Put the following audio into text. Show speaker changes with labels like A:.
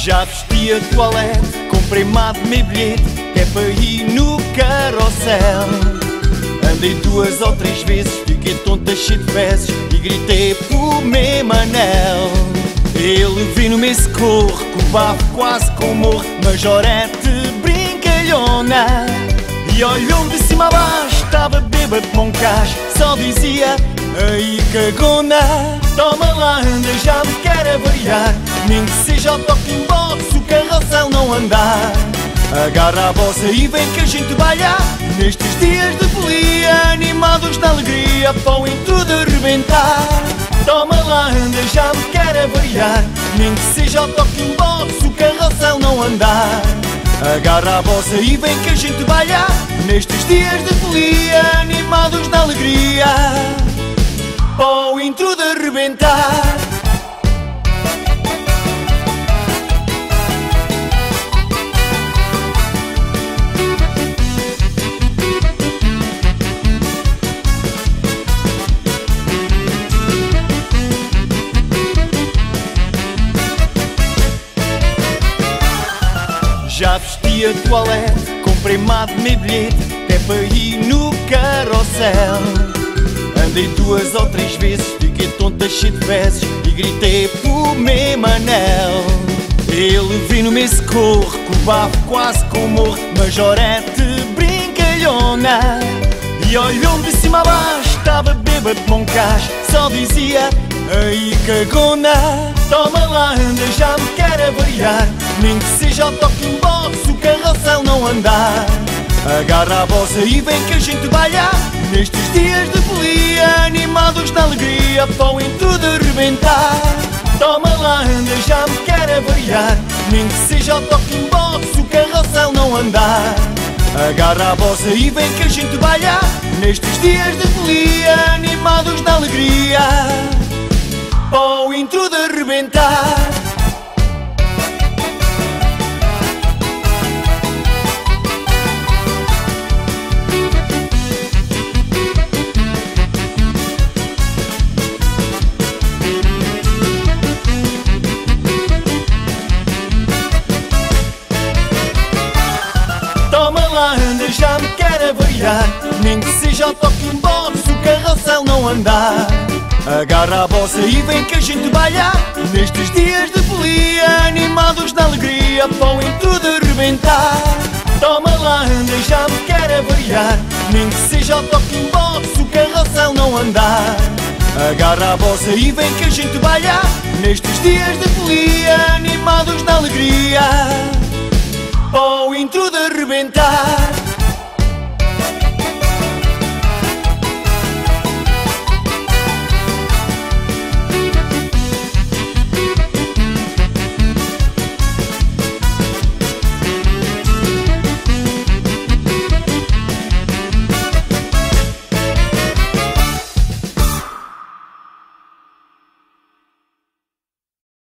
A: Já vesti a toalete, comprei mais de meio bilhete, que é para ir no carrossel. Andei 2 ou 3 vezes, fiquei tonta cheio de vezes e gritei pro meu manel. Ele viu no meu socorro, com o bafo quase com morro, majorete brincalhona. E olhou-me de cima a baixo, estava bêbado com um cacho, só dizia, aí cagona. Toma lá, anda, já me quer avariar, nem que seja o talking box, o carrossel não andar. Agarra a bossa e vem que a gente baila, nestes dias de folia, animados de alegria, para o intrudo arrebentar. Toma lá, anda, já me quer avariar, nem que seja o talking box, o carrossel não andar. Agarra a bossa e vem que a gente baila, nestes dias de folia, animados de alegria, para o intrudo arrebentar. Já vesti a toalete, comprei mais de meio bilhete, que é para ir no carrossel. Andei 2 ou 3 vezes, fiquei tonta cheio de vezes e gritei pro meu manel. Ele viu no meu socorro, com o bafo quase com morro, majorete brincalhona. E olhou-me de cima a baixo, estava bêbado com um cacho, só dizia, aí cagona. Toma lá, anda, já me quer avariar, nem que seja o talking box, o carrossel não andar. Agarra a bossa e vem que a gente baila, nestes dias de folia, animados de alegria, para o intrudo arrebentar. Toma lá, anda, já me quer avariar, nem que seja o talking box, o carrossel não andar. Agarra a bossa e vem que a gente baila, nestes dias de folia, animados de alegria, para o intrudo arrebentar. Toma lá, anda, já me quer avariar, nem que seja o talking box, o carrossel não andar. Agarra a bossa e vem que a gente baila, nestes dias de folia, animados de alegria, para o intrudo arrebentar. Toma lá, anda, já me quer avariar, nem que seja o talking box, o carrossel não andar. Agarra a bossa e vem que a gente baila, nestes dias de folia, animados de alegria, para o intrudo arrebentar.